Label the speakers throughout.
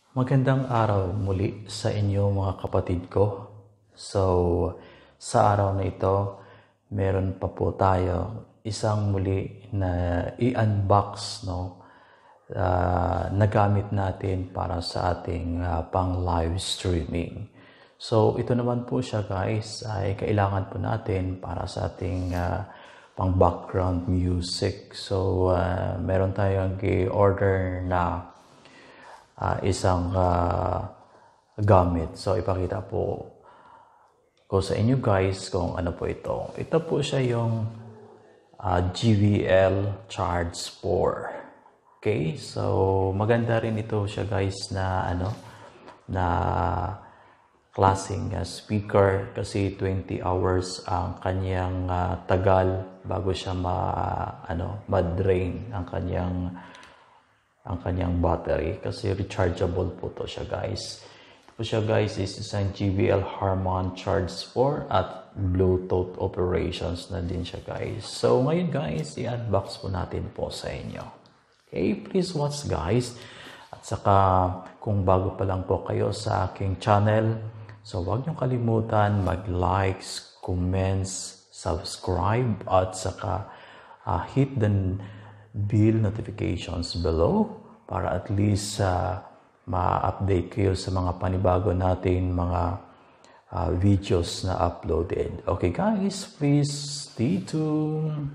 Speaker 1: Magandang araw muli sa inyo mga kapatid ko. So, sa araw na ito, meron pa po tayo isang muli na i-unbox na gamit natin para sa ating pang live streaming. So, ito naman po siya guys ay kailangan po natin para sa ating pang background music. So, meron tayong i-order na isang gamit. So, ipakita po ko sa inyo guys kung ano po ito. Ito po siya yung JBL Charge 4. Okay? So, maganda rin ito siya guys na na klaseng speaker kasi 20 hours ang kanyang tagal bago siya ma-drain ang kanyang battery kasi rechargeable po to siya guys. Ito po siya guys is isang JBL Harman Charge 4 at Bluetooth operations na din siya guys. So ngayon guys, i-unbox po natin po sa inyo. Okay, please watch guys. At saka kung bago pa lang po kayo sa aking channel, so huwag niyong kalimutan mag-likes, comments, subscribe at saka hit the bell notifications below para at least ma-update kayo sa mga panibago natin mga videos na uploaded. Okay guys, please stay tuned.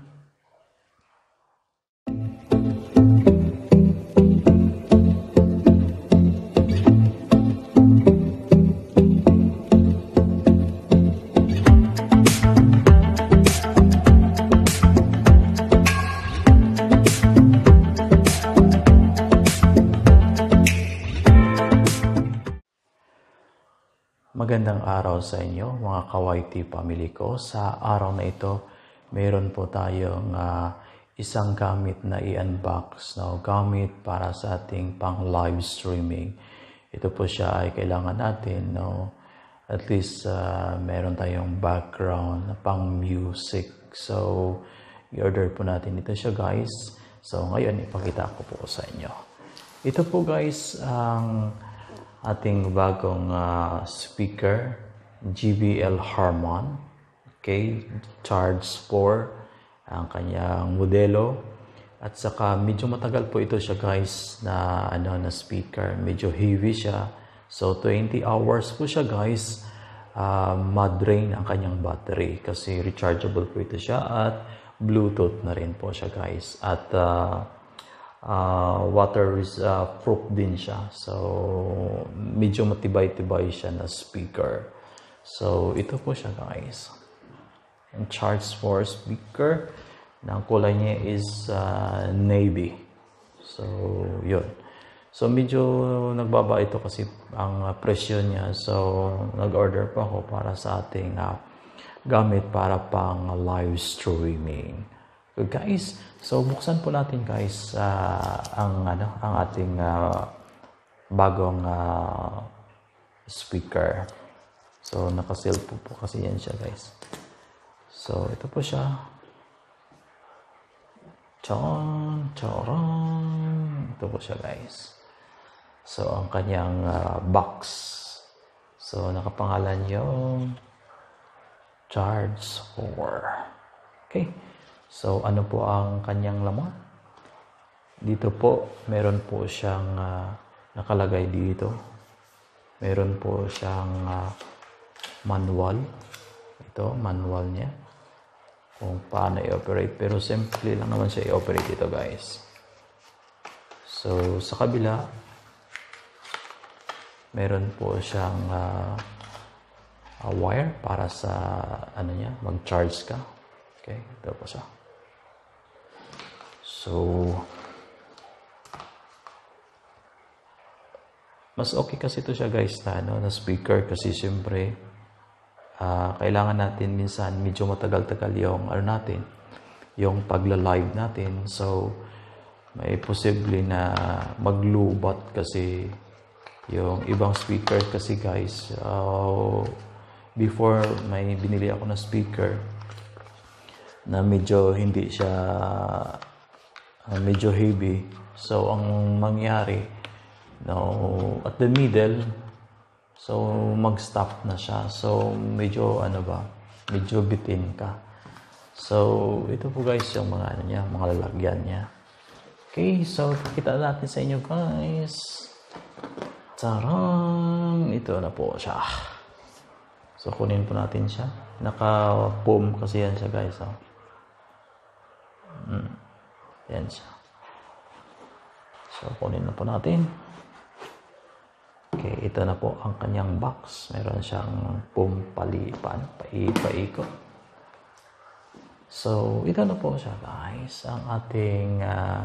Speaker 1: Magandang araw sa inyo mga ka-YT family ko. Sa araw na ito, meron po tayong isang gamit na i-unbox na gamit para sa ating pang live streaming. Ito po siya ay kailangan natin at least meron tayong background na pang music. So, i-order po natin ito siya guys. So, ngayon ipakita ko po sa inyo. Ito po guys ang ating bagong speaker, JBL Harman, okay, Charge 4 ang kanyang modelo. At saka medyo matagal po ito siya guys na na speaker, medyo heavy siya. So 20 hours po siya guys, ma-drain ang kanyang battery kasi rechargeable po ito siya at Bluetooth na rin po siya guys. At water proof din siya. So, medyo matibay-tibay siya na speaker. So, ito po siya guys. Ang Charge 4 speaker. Ang kulay niya is navy. So, yun. So, medyo nagbaba ito kasi ang presyo niya. So, nag-order po ako para sa ating gamit para pang live streaming. So guys, so buksan po natin guys ang ating bagong speaker. So naka-seal po kasi yan siya guys. So ito po siya. Charan. Ito po siya guys. So ang kanyang box. So nakapangalan yung Charge 4. Okay. So, ano po ang kanyang laman? Dito po, meron po siyang nakalagay dito. Meron po siyang manual. Ito, manual niya. Kung paano i-operate. Pero simple lang naman siya i-operate ito, guys. So, sa kabila, meron po siyang wire para sa, mag-charge ka. Okay, ito po siya. So, mas okay kasi ito siya guys na speaker kasi siyempre kailangan natin minsan medyo matagal-tagal yung yung pagla-live natin. So, may posible na maglubat kasi yung ibang speaker kasi guys. Before may binili ako na speaker na medyo hindi siya medyo heavy. So, ang mangyari, No, at the middle, so mag-stop na siya. So medyo medyo bitin ka. So ito po guys yung mga niya, mga lalagyan niya. Okay, so kita natin sa inyo guys. Tarang! Ito na po siya. So kunin po natin siya. Naka-foam kasi yan siya guys. Yan siya. So kunin na po natin. Okay, ito na po ang kanyang box. Meron siyang paikot. So, ito na po siya guys. Ang ating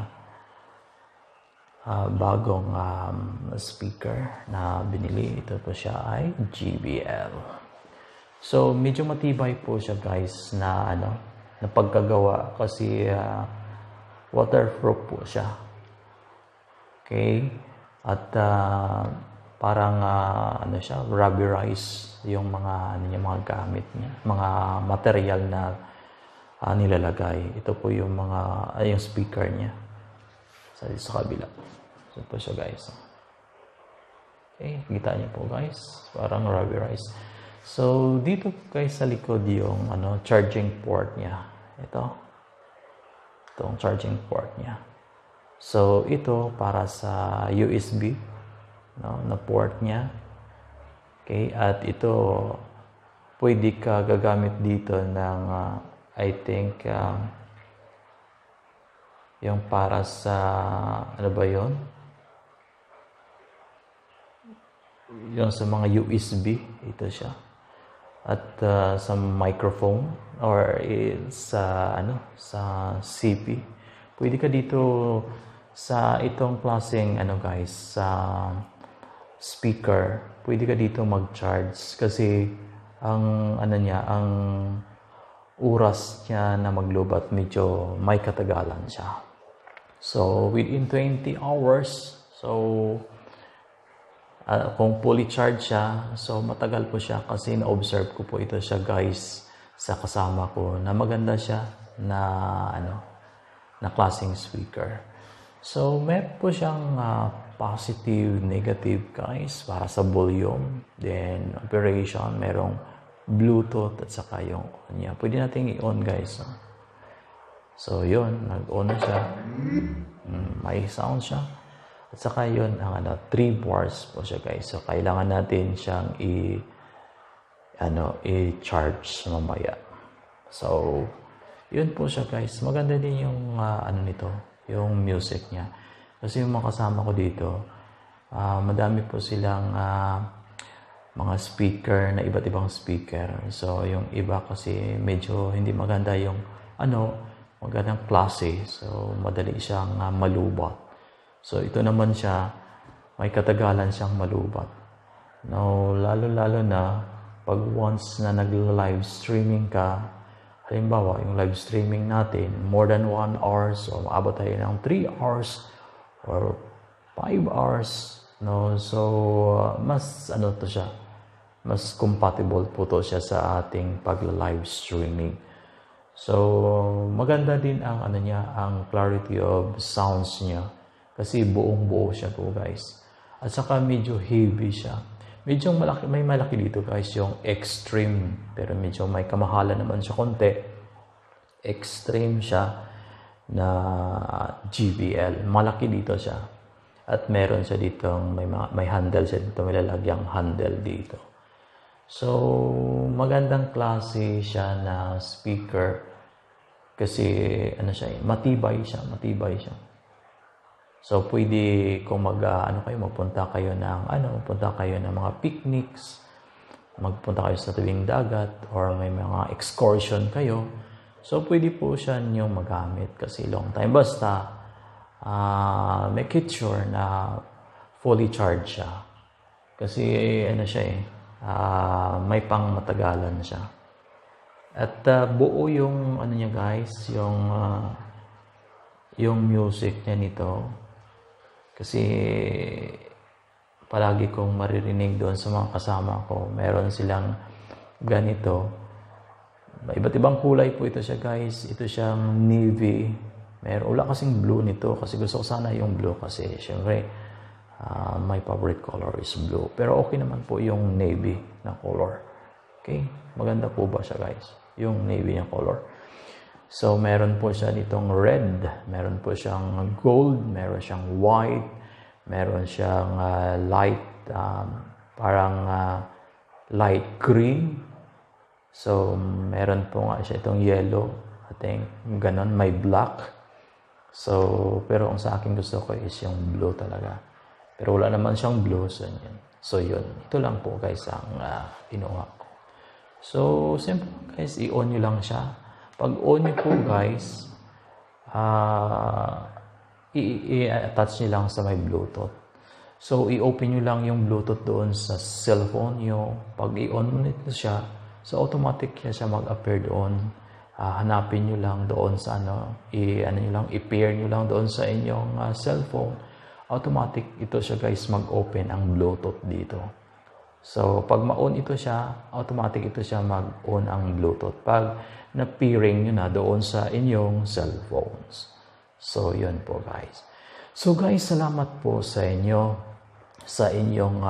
Speaker 1: bagong speaker na binili. Ito po siya ay JBL. So, medyo matibay po siya guys na na pagkagawa kasi waterproof po siya. Okay? At parang siya, rubberized yung mga mga gamit niya, mga material na nilalagay. Ito po yung mga yung speaker niya sa kabila. So po siya guys. Okay, kita niyo po guys, parang rubberized. So dito guys sa likod yung charging port niya. Itong charging port niya. So ito para sa USB na port niya. Okay, at ito pwede ka gagamit dito ng I think yung para sa ba yon? Yung sa mga USB, ito siya. At sa microphone or sa CP. Pwede ka dito sa itong klaseng guys, sa speaker, pwede ka dito mag-charge kasi ang ang oras niya na maglobat medyo may katagalan siya. So within 20 hours, so kung fully charge siya, so matagal po siya kasi na-observe ko po ito siya guys sa kasama ko na maganda siya na na klaseng speaker. So may po siyang positive, negative guys para sa volume, then operation, merong Bluetooth at saka yung on niya. Pwede nating i-on guys. So yun, nag-on na siya. May sound siya. At saka yun, ang 3 bars po siya guys. So kailangan natin siyang i-charge mamaya. So yun po siya guys. Maganda din yung nito, yung music niya. Kasi yung mga kasama ko dito, madami po silang mga speaker na iba't ibang speaker. So, yung iba kasi medyo hindi maganda yung magandang klase. So, madali siyang malubat. So, ito naman siya, may katagalan siyang malubat. Now, lalo-lalo na pag once na nag-live streaming ka, halimbawa, yung live streaming natin, more than 1 hour, so maabot tayo ng 3 hours or 5 hours, no? So, mas to siya, mas compatible po to siya sa ating pag-live streaming. So, maganda din ang ang clarity of sounds niya kasi buong-buo siya po guys. At saka medyo heavy siya. Medyo malaki, may malaki dito guys yung Extreme, pero medyo may kamahalan naman siya konti. Extreme siya na JBL. Malaki dito siya. At meron siya dito, may handle siya dito, may lalagyang handle dito. So, magandang klase siya na speaker kasi matibay siya. So, pwede kung magpunta kayo ng mga picnics, magpunta kayo sa tabing dagat, or may mga excursion kayo. So, pwede po siya niyong magamit kasi long time. Basta, make it sure na fully charged siya. Kasi, may pang matagalan siya. At buo yung, niya guys, yung music niya nito. Kasi, palagi kong maririnig doon sa mga kasama ko. Meron silang ganito. Iba't ibang kulay po ito siya guys. Ito siyang navy. Wala kasing blue nito kasi gusto ko sana yung blue kasi syempre My favorite color is blue. Pero okay naman po yung navy na color. Okay? Maganda po ba siya guys? Yung navy na color. So, meron po siya ditong red. Meron po siyang gold. Meron siyang white. Meron siyang light green. So, meron po nga siya itong yellow. I think, ganon. May black. So, pero ang sa akin gusto ko is yung blue talaga. Pero wala naman siyang blue. So, yun. Ito lang po guys ang pinuha ko. So, simple guys, i-on nyo lang siya. Pag on nyo po guys, i-attach nyo lang sa may Bluetooth. So, i-open nyo lang yung Bluetooth doon sa cellphone nyo. Pag i-on mo nito siya, so automatic siya mag-appear doon. Hanapin nyo lang doon sa i-pair nyo lang doon sa inyong cellphone. Automatic ito siya guys mag-open ang Bluetooth dito. So, pag ma-on ito siya, automatic ito siya mag-on ang Bluetooth. Pag na-pairing nyo na doon sa inyong cellphones. So, yun po guys. So guys, salamat po sa inyo sa inyong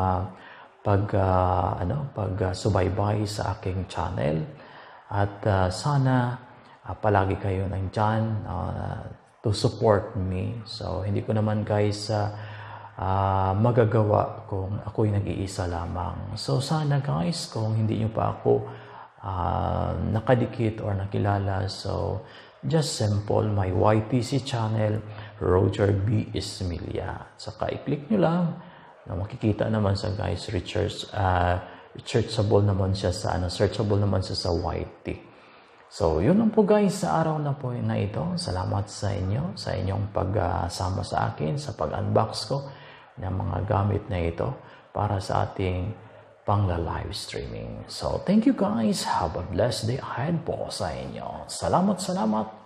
Speaker 1: pagsubaybay sa aking channel. At sana palagi kayo nandyan to support me. So, hindi ko naman guys magagawa kung ako'y nag-iisa lamang. So, sana guys, kung hindi nyo pa ako nakadikit or nakilala, so, just simple my YTC channel, Roger B. Ismilia. Saka i-click nyo lang na makikita naman sa guys, searchable naman siya sa searchable naman siya sa YT. So, yun lang po guys sa araw na po na ito. Salamat sa inyo, sa inyong pagsama sa akin, sa pag-unbox ko ng mga gamit na ito para sa ating pang-live streaming. So, thank you guys. Have a blessed day ahead po sa inyo. Salamat.